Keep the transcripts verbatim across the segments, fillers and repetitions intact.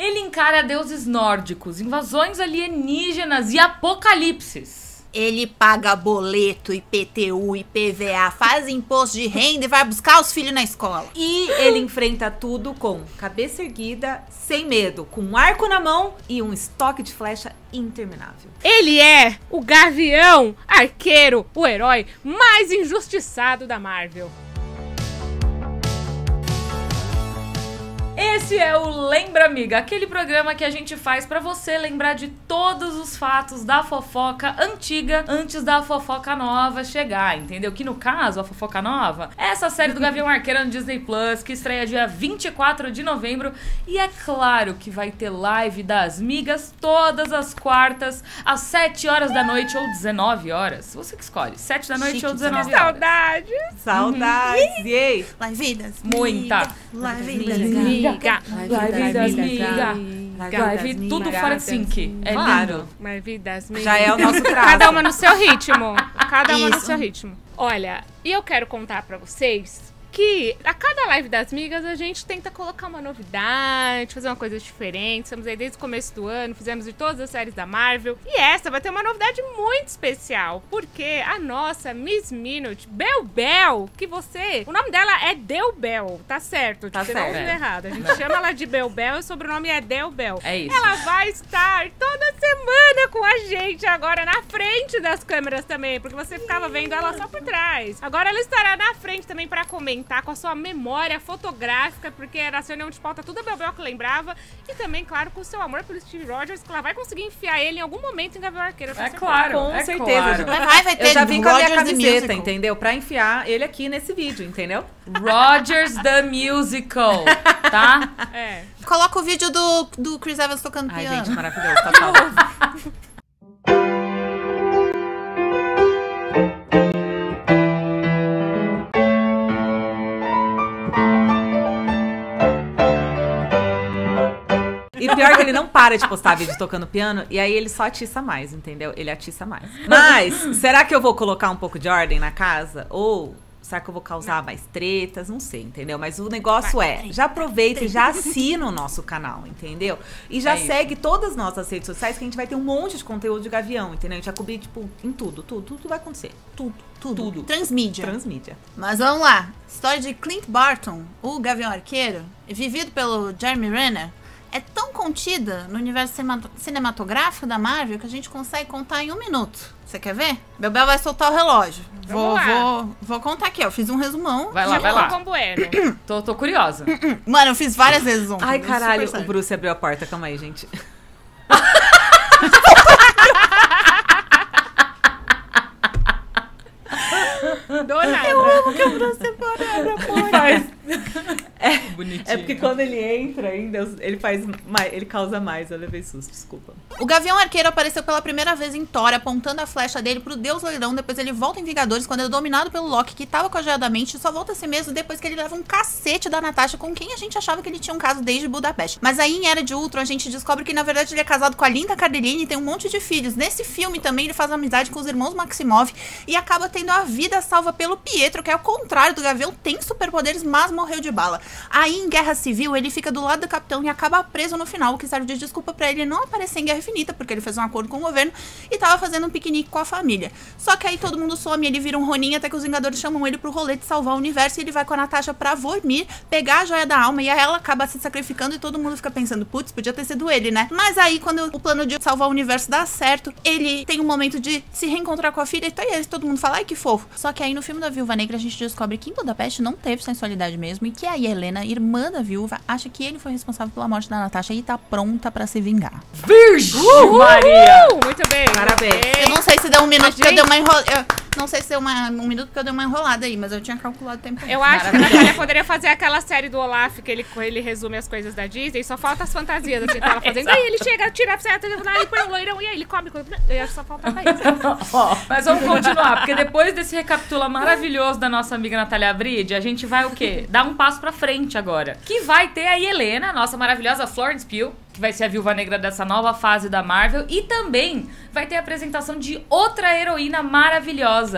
Ele encara deuses nórdicos, invasões alienígenas e apocalipses. Ele paga boleto, I P T U, I P V A, faz imposto de renda e vai buscar os filhos na escola. E ele enfrenta tudo com cabeça erguida, sem medo, com um arco na mão e um estoque de flecha interminável. Ele é o Gavião Arqueiro, o herói mais injustiçado da Marvel. Esse é o Lembra Amiga, aquele programa que a gente faz pra você lembrar de todos os fatos da fofoca antiga antes da fofoca nova chegar, entendeu? Que no caso, a fofoca nova é essa série do Gavião Arqueiro no Disney Plus, que estreia dia vinte e quatro de novembro. E é claro que vai ter live das migas todas as quartas, às sete horas da noite ou dezenove horas. Você que escolhe, sete da noite Chique, ou dezenove horas. Saudade! Saudades! Uhum. Yay! Live das Muita. Live das Miga. Live das migas. Live tudo fora de sync. É lindo. Live das migas. Já é o nosso traço. Cada uma no seu ritmo. Cada uma no Isso. seu ritmo. Olha, e eu quero contar pra vocês que a cada live das migas a gente tenta colocar uma novidade, fazer uma coisa diferente. Estamos aí desde o começo do ano, fizemos de todas as séries da Marvel. E essa vai ter uma novidade muito especial, porque a nossa Miss Minute, Bel Bel, que você... O nome dela é Del Bel, tá certo? Tá Você certo. não ouviu errado. A gente chama ela de Bel Bel e o sobrenome é Del Bel. É isso. Ela vai estar toda semana com a gente agora na frente das câmeras também, porque você ficava vendo ela só por trás. Agora ela estará na frente também pra comentar com a sua memória fotográfica, porque era a reunião de pauta tudo a Bel Bel que lembrava, e também, claro, com o seu amor pelo Steve Rogers, que ela vai conseguir enfiar ele em algum momento em Gavião Arqueiro. eu tenho É certeza. claro, Com é certeza. claro. Vai, vai, vai ter Eu já vim com a minha Rogers the camiseta, Musical. entendeu? Pra enfiar ele aqui nesse vídeo, entendeu? Rogers the Musical, tá? É. Coloca o vídeo do, do Chris Evans tocando Ai, piano. gente, maravilhoso. Tá salvo. E pior que ele não para de postar vídeo tocando piano, e aí ele só atiça mais, entendeu? Ele atiça mais. Mas, será que eu vou colocar um pouco de ordem na casa? Ou será que eu vou causar mais tretas? Não sei, entendeu? Mas o negócio é, já aproveita e já assina o nosso canal, entendeu? E já É isso. segue todas as nossas redes sociais, que a gente vai ter um monte de conteúdo de Gavião, entendeu? A gente vai cobrir, tipo, em tudo, tudo, tudo vai acontecer. Tudo, tudo. Tudo. Transmídia. Transmídia. Mas vamos lá. História de Clint Barton, o Gavião Arqueiro, vivido pelo Jeremy Renner, é tão contida no universo cinema- cinematográfico da Marvel que a gente consegue contar em um minuto. Você quer ver? Bel Bel vai soltar o relógio. Vou, Vamos lá. vou, vou contar aqui, ó. Eu fiz um resumão. Vai lá, vai lá. Com bueno. Tô, tô curiosa. Mano, eu fiz várias vezes um. Ai, Super caralho, o sério. Bruce abriu a porta. Calma aí, gente. Do nada. Que o Bruce separou a porta. Faz. É, Bonitinho. é porque quando ele entra ainda, ele faz mais, ele causa mais. Eu levei susto, desculpa. O Gavião Arqueiro apareceu pela primeira vez em Thor, apontando a flecha dele pro Deus Leirão. Depois ele volta em Vingadores, quando ele é dominado pelo Loki, que tava com a joia da mente. E só volta a si mesmo depois que ele leva um cacete da Natasha, com quem a gente achava que ele tinha um caso desde Budapeste. Mas aí em Era de Ultron a gente descobre que na verdade ele é casado com a Linda Cardellini e tem um monte de filhos. Nesse filme também ele faz amizade com os irmãos Maximov e acaba tendo a vida salva pelo Pietro, que é o contrário do Gavião, tem superpoderes, mas morreu de bala. Aí em Guerra Civil ele fica do lado do capitão e acaba preso no final, o que serve de desculpa pra ele não aparecer em Guerra Infinita, porque ele fez um acordo com o governo e tava fazendo um piquenique com a família. Só que aí todo mundo some, ele vira um Ronin, até que os Vingadores chamam ele pro rolê de salvar o universo e ele vai com a Natasha pra Vormir, pegar a joia da alma, e aí ela acaba se sacrificando e todo mundo fica pensando, putz, podia ter sido ele, né? Mas aí quando o plano de salvar o universo dá certo, ele tem um momento de se reencontrar com a filha e tá aí, todo mundo fala, ai que fofo. Só que aí no filme da Viúva Negra a gente descobre que em Budapeste não teve sensualidade mesmo e que a Helena, irmã da viúva, acha que ele foi responsável pela morte da Natasha e tá pronta pra se vingar. Virgem Maria! Uh, muito bem. Parabéns. muito bem. Eu não sei se deu um minuto A porque eu gente- dei uma enrolada. Não sei se deu uma, um minuto porque eu dei uma enrolada aí, mas eu tinha calculado o tempo. Eu acho que a Natália poderia fazer aquela série do Olaf, que ele, ele resume as coisas da Disney, só falta as fantasias, assim, tá ela fazendo. Aí ele chega, tira a certa, aí põe o loirão, e aí ele come. Eu acho que só faltava isso. Ó, mas vamos continuar, porque depois desse recapitula maravilhoso da nossa amiga Natália Bride, a gente vai o quê? Dar um passo pra frente agora. Que vai ter a Helena, nossa maravilhosa Florence Pugh, que vai ser a Viúva Negra dessa nova fase da Marvel, e também vai ter a apresentação de outra heroína maravilhosa,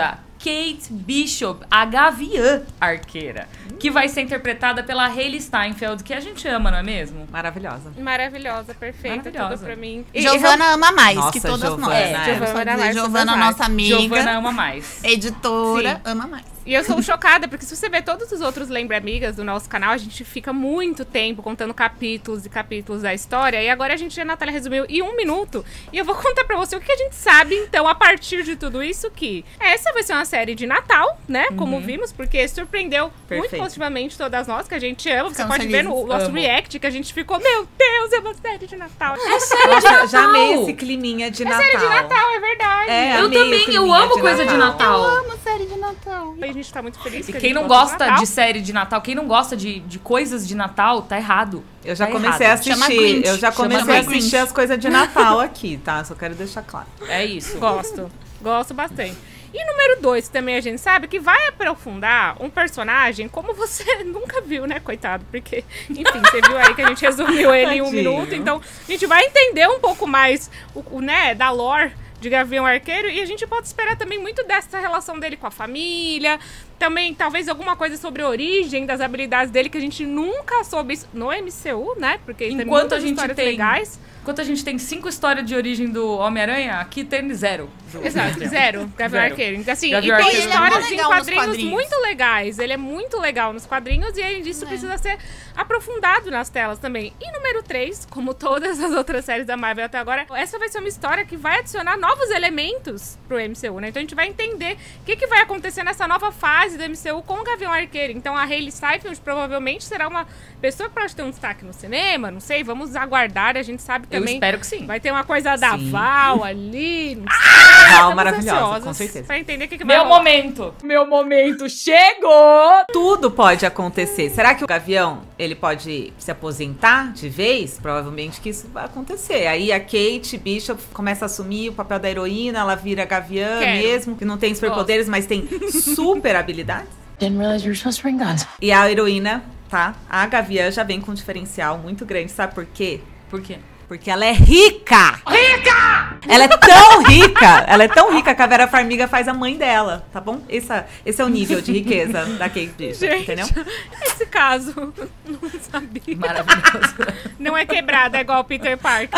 Kate Bishop, a Gaviã Arqueira, que vai ser interpretada pela Hailee Steinfeld, que a gente ama, não é mesmo? Maravilhosa. Maravilhosa, perfeita, Maravilhosa. tudo pra mim. E Giovana ama mais Nossa, que todas Giovana, nós. é. Giovana, Giovana dizer, mais, Giovana todas nossa amiga, Giovana ama mais. editora, Sim. ama mais. E eu sou chocada, porque se você ver todos os outros Lembra Amigas do nosso canal, a gente fica muito tempo contando capítulos e capítulos da história. E agora a gente, a Natália resumiu em um minuto. E eu vou contar pra você o que a gente sabe, então, a partir de tudo isso, que essa vai ser uma série de Natal, né? Como vimos, porque surpreendeu muito Perfeito. positivamente todas nós, que a gente ama. Você Ficamos pode ver no felizes. nosso Amo. react, que a gente ficou, meu Deus, é uma série de Natal. É Nossa, já amei esse climinha de Natal. série de Natal, é verdade. É, Eu amei o também, eu climinha amo coisa de Natal. Eu amo série de Natal. E a gente tá muito feliz. E que a quem gente não gosta gosta Natal. de série de Natal, quem não gosta de, de coisas de Natal, tá errado. Eu já Tá comecei errado. a Chama assistir. Grinch. Eu já Chama comecei a Grinch. assistir as coisas de Natal aqui, tá? Só quero deixar claro. É isso. Gosto. Gosto bastante. E número dois, também a gente sabe que vai aprofundar um personagem como você nunca viu, né, coitado? Porque, enfim, você viu aí que a gente resumiu ele em um Tadinho. minuto. Então, a gente vai entender um pouco mais, o, o, né, da lore de Gavião Arqueiro. E a gente pode esperar também muito dessa relação dele com a família. Também, talvez, alguma coisa sobre a origem das habilidades dele que a gente nunca soube isso no M C U, né? Porque tem Enquanto muitas a gente histórias tem legais. Enquanto a gente tem cinco histórias de origem do Homem-Aranha, aqui tem zero. Exato, zero. Gavião Zero. Arqueiro. Então, assim, Gavião e tem Arqueiro. histórias Ele é em legal nos quadrinhos, quadrinhos. muito legais. Ele é muito legal nos quadrinhos e isso É. precisa ser aprofundado nas telas também. E número três, como todas as outras séries da Marvel até agora, essa vai ser uma história que vai adicionar novos elementos pro M C U, né? Então a gente vai entender o que, que vai acontecer nessa nova fase do M C U com o Gavião Arqueiro. Então a Hailee Steinfeld provavelmente será uma pessoa que pode ter um destaque no cinema, não sei, vamos aguardar. A gente sabe Eu também... espero que sim. Vai ter uma coisa da Sim. Val ali, não sei. Val, Estamos maravilhosa, ansiosas com certeza. Pra entender o que, que vai Meu rolar. momento. Meu momento chegou. Tudo pode acontecer. Será que o Gavião, ele pode se aposentar de vez? Provavelmente que isso vai acontecer. Aí a Kate Bishop começa a assumir o papel da heroína, ela vira Gaviã Quero. mesmo, que não tem superpoderes, mas tem super habilidades. Didn't realize you were supposed to bring guns. E a heroína, tá? A Gaviã já vem com um diferencial muito grande. Sabe por quê? Por quê? Porque ela é rica! Rica! Ela é tão rica! Ela é tão rica que a Vera Farmiga faz a mãe dela, tá bom? Esse, esse é o nível de riqueza da Kate Bishop, Gente, entendeu? esse caso, não sabia. Maravilhoso. Não é quebrada, é igual o Peter Parker.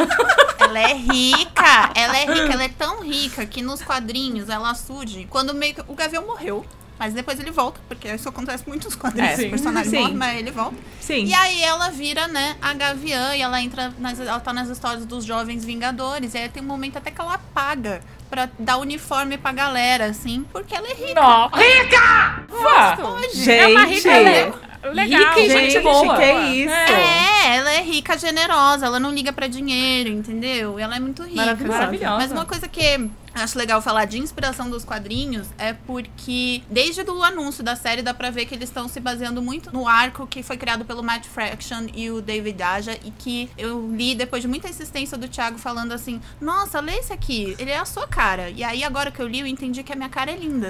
Ela é rica, ela é rica, ela é tão rica que nos quadrinhos ela surge quando meio que o Gavião morreu. Mas depois ele volta, porque isso acontece muito nos quadrinhos. É, sim. O personagem Sim. morre, mas ele volta. Sim. E aí ela vira, né, a Gaviã e ela entra, nas, ela tá nas histórias dos Jovens Vingadores. E aí tem um momento até que ela paga pra dar uniforme pra galera, assim, porque ela é rica. Não. Rica! Vá. Pode. É uma rica Gente. le- legal. Rica e Gente, gente boa. que é isso? É, ela é rica, generosa, ela não liga pra dinheiro, entendeu? Ela é muito rica. Maravilhosa. Maravilhosa. Mas uma coisa que eu acho legal falar de inspiração dos quadrinhos é porque desde o anúncio da série dá pra ver que eles estão se baseando muito no arco que foi criado pelo Matt Fraction e o David Aja e que eu li depois de muita insistência do Thiago falando assim, nossa, lê esse aqui, ele é a sua cara. E aí agora que eu li eu entendi que a minha cara é linda.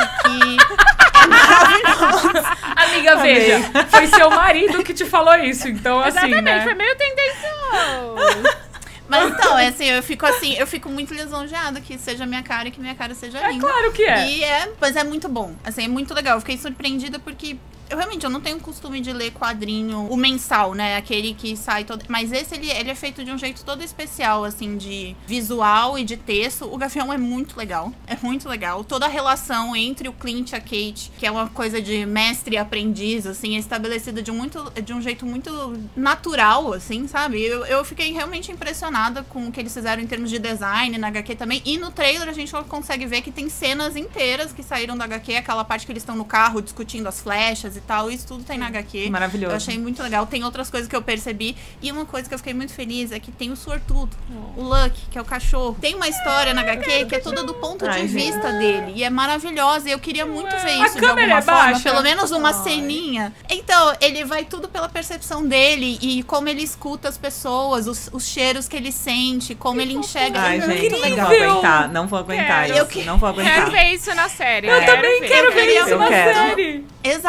Que é maravilhoso. Amiga, veja, foi seu marido que te falou isso, então assim, Exatamente, né? foi meio tendencioso. Mas então, é assim, eu fico assim, eu fico muito lisonjeada que seja minha cara e que minha cara seja É linda. claro que é. E é, mas é muito bom. Assim, é muito legal. Eu fiquei surpreendida porque eu realmente eu não tenho costume de ler quadrinho, o mensal, né? Aquele que sai todo. Mas esse ele, ele é feito de um jeito todo especial, assim, de visual e de texto. O Gavião é muito legal. É muito legal. Toda a relação entre o Clint e a Kate, que é uma coisa de mestre e aprendiz, assim, é estabelecida de um, muito, de um jeito muito natural, assim, sabe? Eu, eu fiquei realmente impressionada com o que eles fizeram em termos de design na H Q também. E no trailer a gente consegue ver que tem cenas inteiras que saíram da H Q, aquela parte que eles estão no carro discutindo as flechas e tal, isso tudo tem na H Q. Maravilhoso. Eu achei muito legal. Tem outras coisas que eu percebi. E uma coisa que eu fiquei muito feliz é que tem o sortudo, o Luck, que é o cachorro. Tem uma história na H Q que é toda do ponto Ai, de gente. vista dele. E é maravilhosa. E eu queria muito ver A isso de câmera alguma é forma. baixa? Pelo menos uma ceninha. Então, ele vai tudo pela percepção dele e como ele escuta as pessoas, os, os cheiros que ele sente, como ele enxerga. Ai, é gente, muito não legal. vou aguentar. Não vou aguentar Quero. isso. Não vou aguentar. Quero ver isso na série. Eu também quero ver Eu isso na quero. série. Exato, pela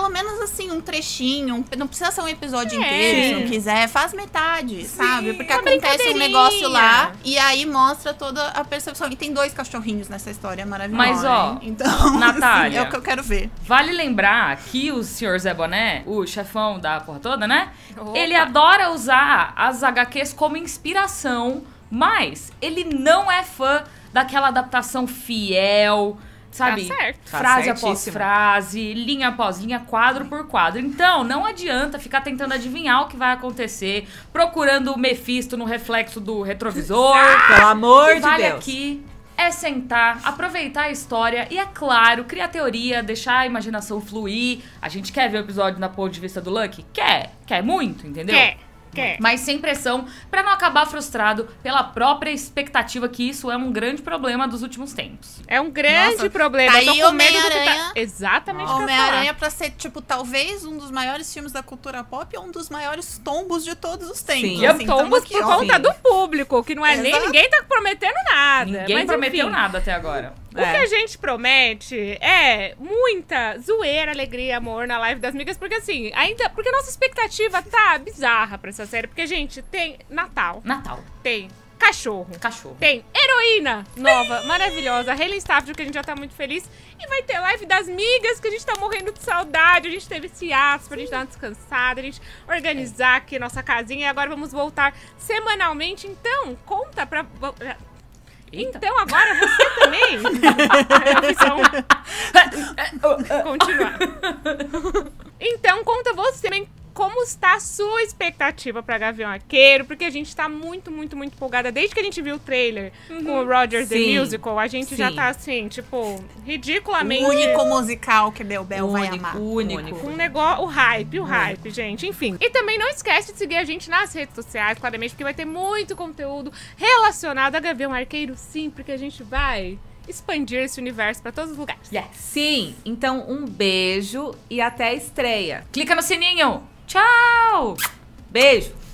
pelo menos assim, um trechinho. Um- não precisa ser um episódio É. inteiro, se não quiser. Faz metade, sabe? Porque uma acontece um brincadeirinha. negócio lá e aí mostra toda a percepção. E tem dois cachorrinhos nessa história, é maravilhoso. Mas, ó, então, Natália. assim, é o que eu quero ver. Vale lembrar que o senhor Zé Boné, o chefão da porra toda, né? Opa. Ele adora usar as H Qs como inspiração, mas ele não é fã daquela adaptação fiel, sabe? Tá certo. Tá Frase após certíssimo. frase, linha após linha, quadro por quadro. Então, não adianta ficar tentando adivinhar o que vai acontecer, procurando o Mephisto no reflexo do retrovisor. Pelo amor O que de vale Deus. aqui é sentar, aproveitar a história e, é claro, criar teoria, deixar a imaginação fluir. A gente quer ver o episódio na ponto de vista do Lucky? Quer. Quer muito, entendeu? Quer, quer. Mas sem pressão, pra não acabar frustrado pela própria expectativa, que isso é um grande problema dos últimos tempos. É um grande Nossa, problema. tá Eu tô aí com medo do que Homem-Aranha. tá... Exatamente o que eu ia falar. Homem-Aranha pra ser, tipo, talvez um dos maiores filmes da cultura pop ou um dos maiores tombos de todos os tempos. Sim. E eu Assim, tamo tombos aqui, por ó. conta Sim. do público, que não é nem... Exato. Ninguém tá prometendo nada. Ninguém mas, prometeu enfim, nada até agora. O que a gente promete é muita zoeira, alegria, amor na live das migas, porque assim, ainda... Porque a nossa expectativa tá bizarra pra essa série, porque, gente, tem Natal, Natal. tem cachorro, Cachorro. tem heroína nova, maravilhosa, Hayley Stafford, que a gente já tá muito feliz. E vai ter live das migas, que a gente tá morrendo de saudade. A gente teve esse ato pra gente dar uma descansada, a gente organizar aqui nossa casinha. E agora vamos voltar semanalmente. Então, conta pra... Eita. Então, agora você também... É, Continuar. Então, conta você também como está a sua expectativa pra Gavião Arqueiro, porque a gente tá muito, muito, muito empolgada. Desde que a gente viu o trailer com o Roger the Sim. Musical, a gente já Sim. tá assim, tipo, O ridiculamente... único musical que Bel Bel vai Único, amar. único. Com o negócio, o hype, o hype, gente, enfim. E também não esquece de seguir a gente nas redes sociais, claramente, porque vai ter muito conteúdo relacionado a Gavião Arqueiro, sim, porque a gente vai expandir esse universo pra todos os lugares. Yes. Sim, então um beijo e até a estreia. Clica no sininho. Tchau! Beijo!